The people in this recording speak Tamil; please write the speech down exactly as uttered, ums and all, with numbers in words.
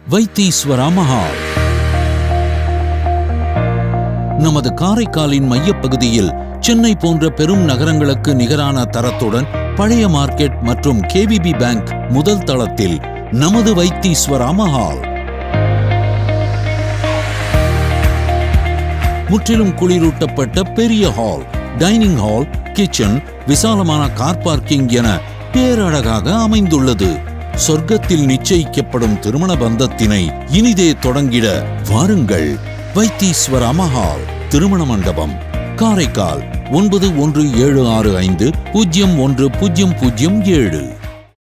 வைத்தீஸ்வரா மஹால். நமது காரைக்காலின் மையப்பகுதியில் சென்னை போன்ற பெரும் நகரங்களுக்கு நிகரான தரத்துடன் பழைய மார்க்கெட் மற்றும் கேவிபி பேங்க் முதல் தளத்தில் நமது வைத்தீஸ்வரா மஹால். முற்றிலும் குளிரூட்டப்பட்ட பெரிய ஹால், டைனிங் ஹால், கிச்சன், விசாலமான கார் பார்க்கிங் என பேரழகாக அமைந்துள்ளது. சொர்க்கத்தில் நிச்சயிக்கப்படும் திருமண பந்தத்தினை இனிதே தொடங்கிட வாருங்கள். வைத்தீஸ்வரா மஹால் திருமண மண்டபம், காரைக்கால். ஒன்பது ஒன்று ஏழு ஆறு ஐந்து பூஜ்ஜியம் ஒன்று பூஜ்ஜியம் பூஜ்ஜியம் ஏழு.